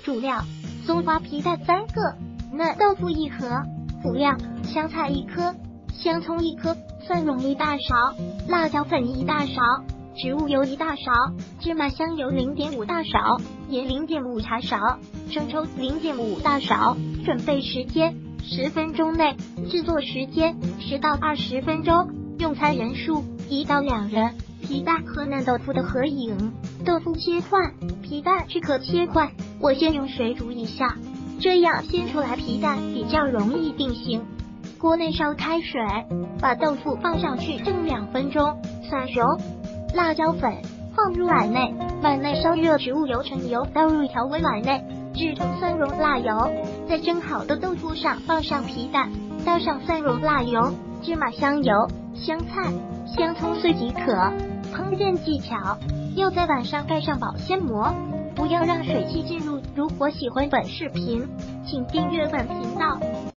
主料：松花皮蛋3个，嫩豆腐1盒。辅料：香菜1颗，香葱1颗，蒜蓉1大勺，辣椒粉1大勺，植物油1大勺，芝麻香油0.5大勺，盐0.5茶勺，生抽0.5大勺。准备时间10分钟内，制作时间10到20分钟。用餐人数1到2人。皮蛋和嫩豆腐的合影，豆腐切块，皮蛋只可切块。我先用水煮一下，这样先出来皮蛋比较容易定型。锅内烧开水，把豆腐放上去蒸2分钟，蒜蓉、辣椒粉放入碗内，碗内烧热植物油、陈油，倒入调味碗内，制成蒜蓉辣油。在蒸好的豆腐上放上皮蛋，倒上蒜蓉辣油、芝麻香油、香菜、香葱碎即可。烹饪技巧：要在碗上盖上保鲜膜，不要让水汽进入。如果喜欢本视频，请订阅本频道。